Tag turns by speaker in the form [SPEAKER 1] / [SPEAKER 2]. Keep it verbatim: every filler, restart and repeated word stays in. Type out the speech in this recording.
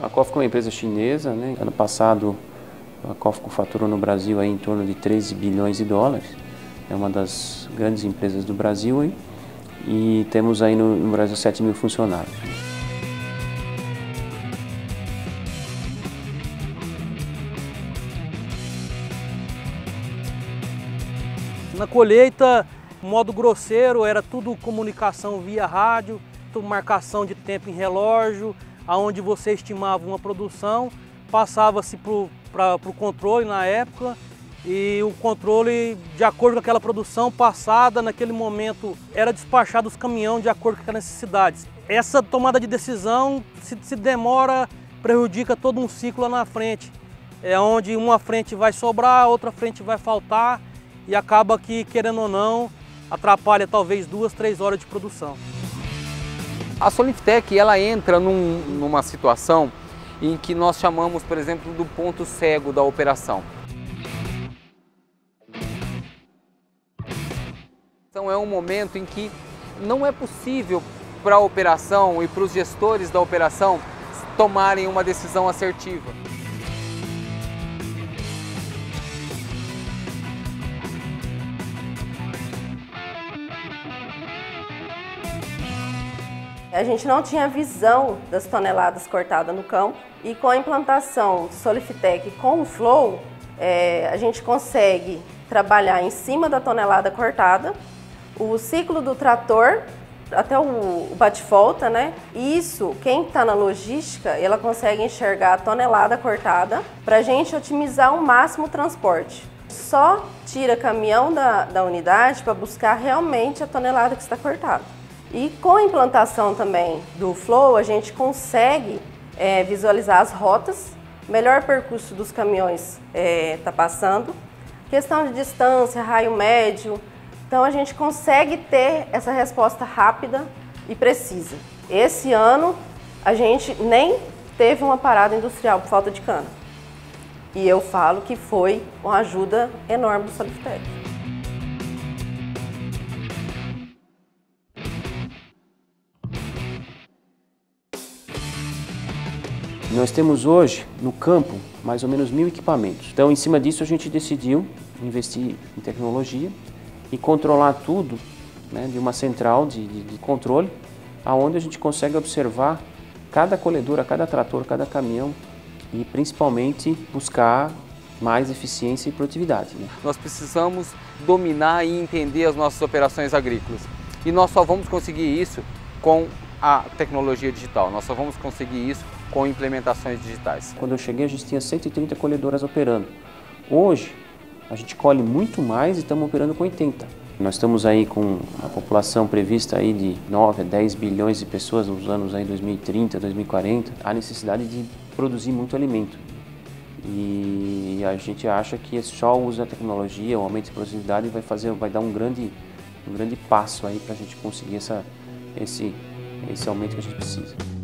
[SPEAKER 1] A Cofco é uma empresa chinesa, né? Ano passado a Cofco faturou no Brasil aí em torno de treze bilhões de dólares. É uma das grandes empresas do Brasil aí, e temos aí no, no Brasil sete mil funcionários.
[SPEAKER 2] Na colheita, modo grosseiro, era tudo comunicação via rádio, marcação de tempo em relógio, aonde você estimava uma produção, passava-se para o controle na época, e o controle, de acordo com aquela produção passada, naquele momento era despachado os caminhões de acordo com as necessidades. Essa tomada de decisão, se, se demora, prejudica todo um ciclo lá na frente, é onde uma frente vai sobrar, outra frente vai faltar, e acaba que, querendo ou não, atrapalha talvez duas, três horas de produção.
[SPEAKER 3] A Soliftec, ela entra num, numa situação em que nós chamamos, por exemplo, do ponto cego da operação. Então é um momento em que não é possível para a operação e para os gestores da operação tomarem uma decisão assertiva.
[SPEAKER 4] A gente não tinha visão das toneladas cortadas no campo, e com a implantação do Soliftec com o Flow, é, a gente consegue trabalhar em cima da tonelada cortada, o ciclo do trator até o, o bate-volta, né? Isso, quem está na logística, ela consegue enxergar a tonelada cortada para a gente otimizar ao máximo o transporte. Só tira caminhão da, da unidade para buscar realmente a tonelada que está cortada. E com a implantação também do Flow, a gente consegue é, visualizar as rotas, melhor percurso dos caminhões está é, passando, questão de distância, raio médio, então a gente consegue ter essa resposta rápida e precisa. Esse ano a gente nem teve uma parada industrial por falta de cana, e eu falo que foi uma ajuda enorme do Soliftec.
[SPEAKER 1] Nós temos hoje, no campo, mais ou menos mil equipamentos. Então, em cima disso, a gente decidiu investir em tecnologia e controlar tudo, né, de uma central de, de, de controle, aonde a gente consegue observar cada colhedora, cada trator, cada caminhão e, principalmente, buscar mais eficiência e produtividade, né?
[SPEAKER 3] Nós precisamos dominar e entender as nossas operações agrícolas. E nós só vamos conseguir isso com a tecnologia digital. Nós só vamos conseguir isso com implementações digitais.
[SPEAKER 1] Quando eu cheguei, a gente tinha cento e trinta colhedoras operando. Hoje, a gente colhe muito mais e estamos operando com oitenta. Nós estamos aí com a população prevista aí de nove a dez bilhões de pessoas nos anos aí dois mil e trinta, dois mil e quarenta. Há necessidade de produzir muito alimento. E a gente acha que só o uso da tecnologia, o aumento de produtividade vai fazer, vai dar um grande, um grande passo aí para a gente conseguir essa, esse, esse aumento que a gente precisa.